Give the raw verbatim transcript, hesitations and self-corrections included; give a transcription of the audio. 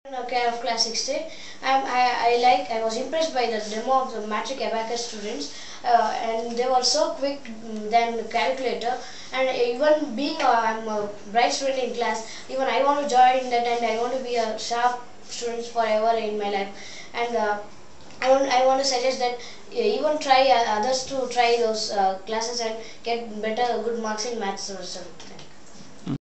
Okay, of class sixty. I'm, I, I like I was impressed by the demo of the matric abacus students, uh, and they were so quick mm, than the calculator. And even being a, I'm a bright student in class, even I want to join that, and I want to be a sharp student forever in my life. And uh, I want I want to suggest that uh, even try uh, others to try those uh, classes and get better good marks in maths also.